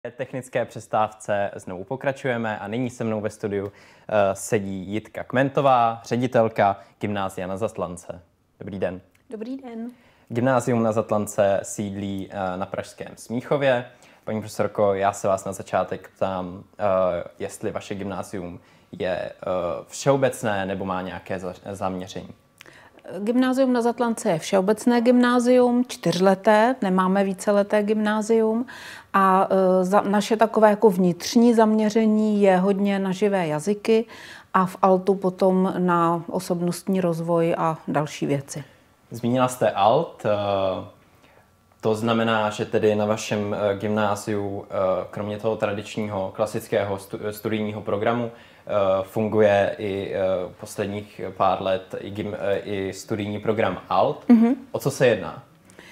Technické přestávce znovu pokračujeme a nyní se mnou ve studiu sedí Jitka Kmentová, ředitelka Gymnázia Na Zatlance. Dobrý den. Dobrý den. Gymnázium Na Zatlance sídlí na pražském Smíchově. Paní profesorko, já se vás na začátek ptám, jestli vaše gymnázium je všeobecné nebo má nějaké zaměření. Gymnázium Na Zatlance je všeobecné gymnázium, 4leté, nemáme víceleté gymnázium a naše takové jako vnitřní zaměření je hodně na živé jazyky a v ALTu potom na osobnostní rozvoj a další věci. Zmínila jste ALT, to znamená, že tedy na vašem gymnáziu, kromě toho tradičního klasického studijního programu, funguje i posledních pár let i studijní program ALT. Mm-hmm. O co se jedná?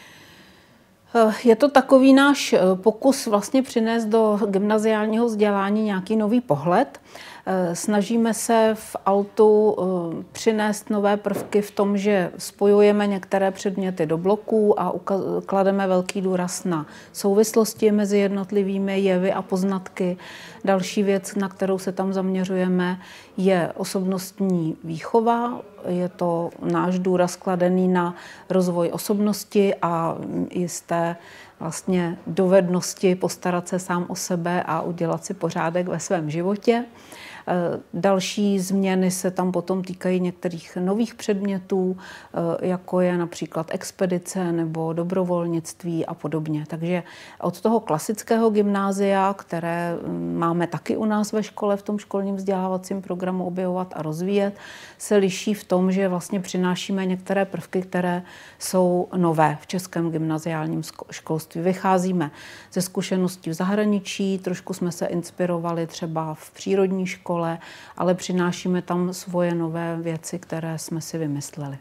Je to takový náš pokus vlastně přinést do gymnaziálního vzdělání nějaký nový pohled. Snažíme se v ALTu přinést nové prvky v tom, že spojujeme některé předměty do bloků a klademe velký důraz na souvislosti mezi jednotlivými jevy a poznatky. Další věc, na kterou se tam zaměřujeme, je osobnostní výchova. Je to náš důraz kladený na rozvoj osobnosti a jisté vlastně dovednosti postarat se sám o sebe a udělat si pořádek ve svém životě. Další změny se tam potom týkají některých nových předmětů, jako je například expedice nebo dobrovolnictví a podobně. Takže od toho klasického gymnázia, které máme taky u nás ve škole, v tom školním vzdělávacím programu Objevovat a rozvíjet, se liší v tom, že vlastně přinášíme některé prvky, které jsou nové v českém gymnaziálním školství. Vycházíme ze zkušeností v zahraničí, trošku jsme se inspirovali třeba v přírodní škole, ale přinášíme tam svoje nové věci, které jsme si vymysleli.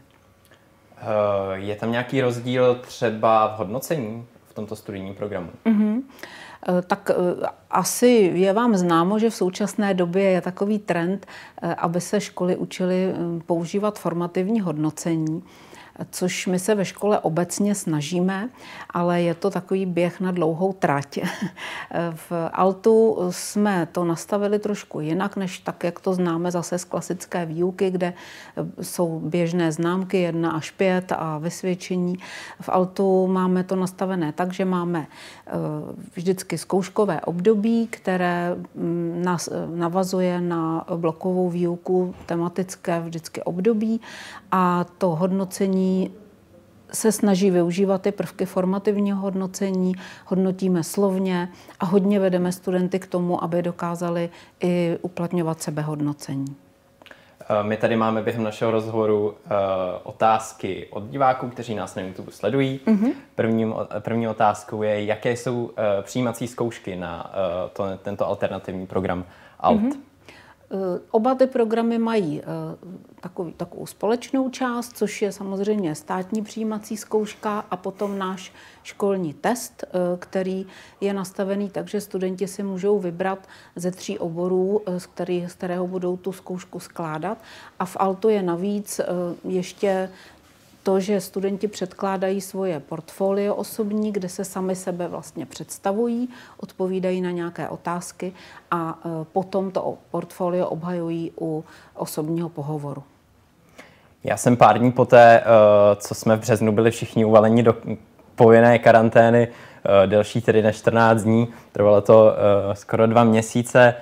Je tam nějaký rozdíl třeba v hodnocení v tomto studijním programu? Mm-hmm. Tak asi je vám známo, že v současné době je takový trend, aby se školy učily používat formativní hodnocení, což my se ve škole obecně snažíme, ale je to takový běh na dlouhou trať. V ALTu jsme to nastavili trošku jinak, než tak, jak to známe zase z klasické výuky, kde jsou běžné známky 1 až 5 a vysvědčení. V ALTu máme to nastavené tak, že máme vždycky zkouškové období, které navazuje na blokovou výuku, tematické vždycky období a to hodnocení se snaží využívat ty prvky formativního hodnocení, hodnotíme slovně a hodně vedeme studenty k tomu, aby dokázali i uplatňovat sebehodnocení. My tady máme během našeho rozhovoru otázky od diváků, kteří nás na YouTube sledují. Mm-hmm. První otázkou je, jaké jsou přijímací zkoušky na tento alternativní program ALT. Mm-hmm. Oba ty programy mají takovou společnou část, což je samozřejmě státní přijímací zkouška a potom náš školní test, který je nastavený tak, že studenti si můžou vybrat ze 3 oborů, z kterého budou tu zkoušku skládat. A v ALTu je navíc ještě to, že studenti předkládají svoje portfolio osobní, kde se sami sebe vlastně představují, odpovídají na nějaké otázky a potom to portfolio obhajují u osobního pohovoru. Já jsem pár dní poté, co jsme v březnu byli všichni uvaleni do povinné karantény, delší tedy než 14 dní, trvalo to skoro 2 měsíce,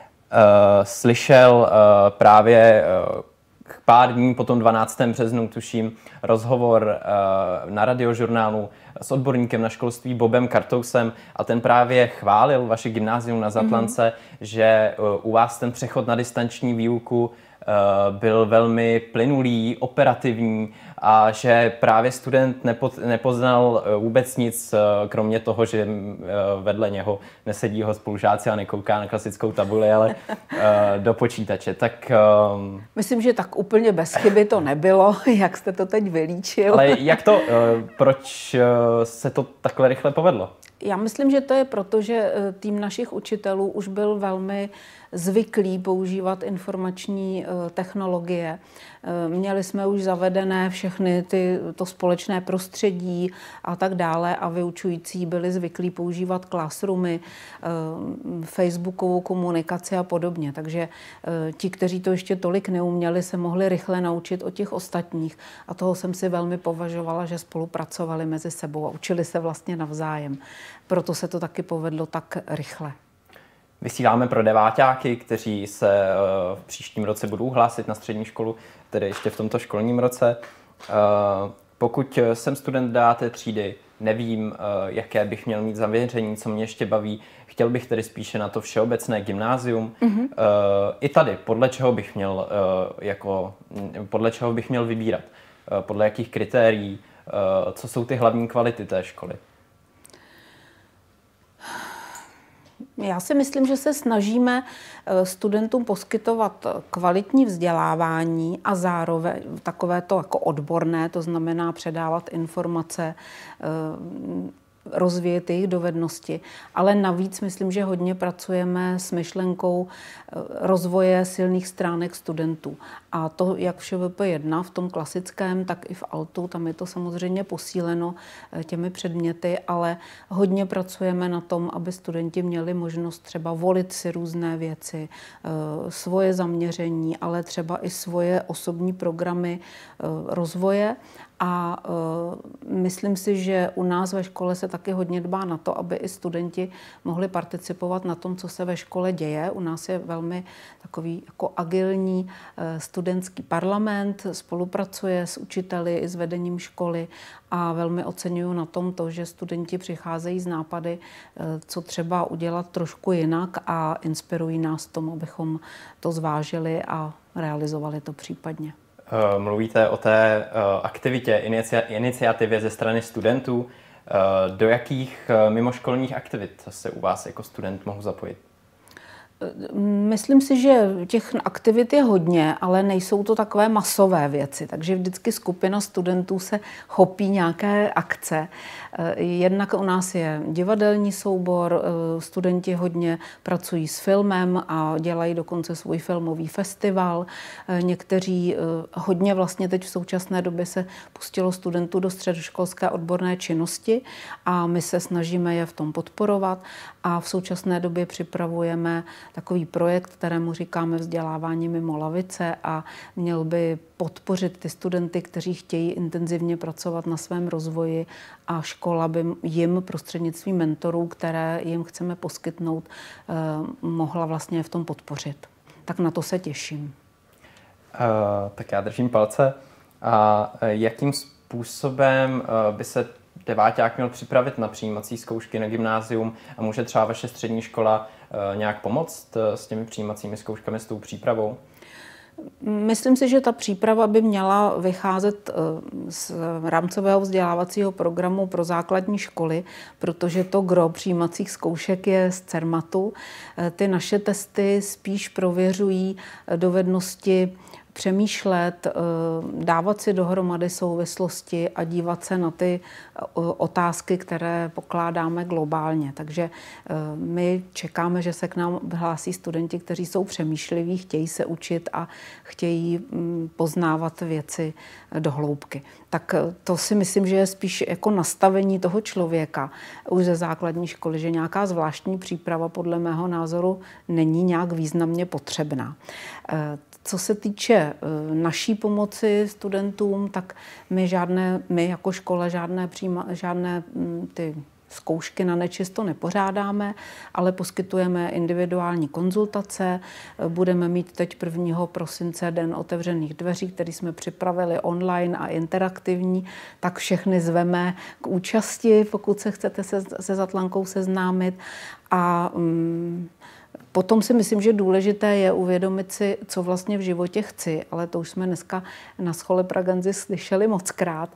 slyšel právě pár dní po tom 12. březnu, tuším, rozhovor na Radiožurnálu s odborníkem na školství Bobem Kartousem a ten právě chválil vaše gymnázium Na Zatlance, že u vás ten přechod na distanční výuku byl velmi plynulý, operativní a že právě student nepoznal vůbec nic, kromě toho, že vedle něho nesedí jeho spolužáci a nekouká na klasickou tabuli, ale do počítače. Tak, myslím, že tak úplně bez chyby to nebylo, jak jste to teď vylíčil. Ale jak to, proč se to takhle rychle povedlo? Já myslím, že to je proto, že tým našich učitelů už byl velmi zvyklý používat informační technologie. Měli jsme už zavedené všechny to společné prostředí a tak dále a vyučující byli zvyklí používat classroomy, facebookovou komunikaci a podobně. Takže ti, kteří to ještě tolik neuměli, se mohli rychle naučit od těch ostatních. A toho jsem si velmi považovala, že spolupracovali mezi sebou a učili se vlastně navzájem. Proto se to taky povedlo tak rychle. Vysíláme pro deváťáky, kteří se v příštím roce budou hlásit na střední školu, tedy ještě v tomto školním roce. Pokud jsem student dáté třídy, nevím, jaké bych měl mít zaměření, co mě ještě baví, chtěl bych tedy spíše na to všeobecné gymnázium. I tady, podle čeho bych měl vybírat? Podle jakých kritérií? Co jsou ty hlavní kvality té školy? Já si myslím, že se snažíme studentům poskytovat kvalitní vzdělávání a zároveň takové to jako odborné, to znamená předávat informace, rozvíjet jejich dovednosti, ale navíc myslím, že hodně pracujeme s myšlenkou rozvoje silných stránek studentů. A to jak v ŠVP1, v tom klasickém, tak i v ALTu, tam je to samozřejmě posíleno těmi předměty, ale hodně pracujeme na tom, aby studenti měli možnost třeba volit si různé věci, svoje zaměření, ale třeba i svoje osobní programy rozvoje. A myslím si, že u nás ve škole se taky hodně dbá na to, aby i studenti mohli participovat na tom, co se ve škole děje. U nás je velmi takový jako agilní studentský parlament, spolupracuje s učiteli i s vedením školy a velmi oceňuju na tom to, že studenti přicházejí z nápady, co třeba udělat trošku jinak a inspirují nás tomu, abychom to zvážili a realizovali to případně. Mluvíte o té aktivitě, iniciativě ze strany studentů. Do jakých mimoškolních aktivit se u vás jako student mohu zapojit? Myslím si, že těch aktivit je hodně, ale nejsou to takové masové věci, takže vždycky skupina studentů se chopí nějaké akce. Jednak u nás je divadelní soubor, studenti hodně pracují s filmem a dělají dokonce svůj filmový festival. Někteří hodně vlastně teď v současné době se pustilo studentů do středoškolské odborné činnosti a my se snažíme je v tom podporovat a v současné době připravujeme takový projekt, kterému říkáme vzdělávání mimo lavice a měl by podpořit ty studenty, kteří chtějí intenzivně pracovat na svém rozvoji a škola by jim prostřednictvím mentorů, které jim chceme poskytnout, mohla vlastně v tom podpořit. Tak na to se těším. Tak já držím palce. A jakým způsobem by se deváťák měl připravit na přijímací zkoušky na gymnázium a může třeba vaše střední škola nějak pomoct s těmi přijímacími zkouškami, s tou přípravou? Myslím si, že ta příprava by měla vycházet z rámcového vzdělávacího programu pro základní školy, protože to gros přijímacích zkoušek je z Cermatu. Ty naše testy spíš prověřují dovednosti přemýšlet, dávat si dohromady souvislosti a dívat se na ty otázky, které pokládáme globálně. Takže my čekáme, že se k nám hlásí studenti, kteří jsou přemýšliví, chtějí se učit a chtějí poznávat věci do hloubky. Tak to si myslím, že je spíš jako nastavení toho člověka už ze základní školy, že nějaká zvláštní příprava podle mého názoru není nějak významně potřebná. Co se týče naší pomoci studentům, tak my jako škola žádné ty zkoušky na nečisto nepořádáme, ale poskytujeme individuální konzultace. Budeme mít teď 1. prosince Den otevřených dveří, který jsme připravili online a interaktivní, tak všechny zveme k účasti, pokud se chcete se Zatlankou seznámit. A potom si myslím, že důležité je uvědomit si, co vlastně v životě chci, ale to už jsme dneska na Schole Pragenzy slyšeli mockrát.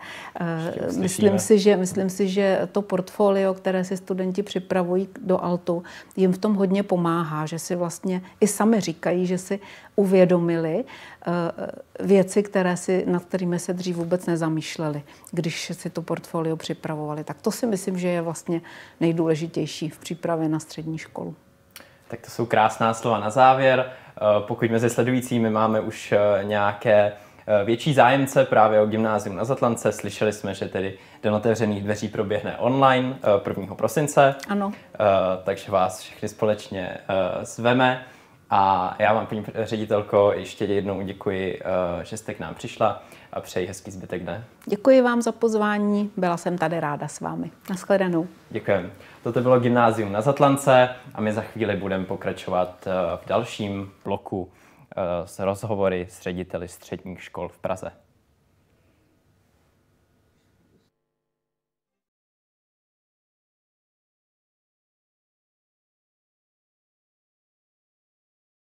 Myslím si, že to portfolio, které si studenti připravují do ALTu, jim v tom hodně pomáhá, že si vlastně i sami říkají, že si uvědomili věci, nad kterými se dřív vůbec nezamýšleli, když si to portfolio připravovali. Tak to si myslím, že je vlastně nejdůležitější v přípravě na střední školu. Tak to jsou krásná slova na závěr. Pokud mezi sledujícími máme už nějaké větší zájemce právě o gymnázium na Zatlance, slyšeli jsme, že tedy Den otevřených dveří proběhne online 1. prosince. Ano. Takže vás všechny společně zveme. A já vám, paní ředitelko, ještě jednou děkuji, že jste k nám přišla a přeji hezký zbytek dne. Děkuji vám za pozvání, byla jsem tady ráda s vámi. Nashledanou. Děkujeme. Toto bylo Gymnázium na Zatlance a my za chvíli budeme pokračovat v dalším bloku s rozhovory s řediteli středních škol v Praze.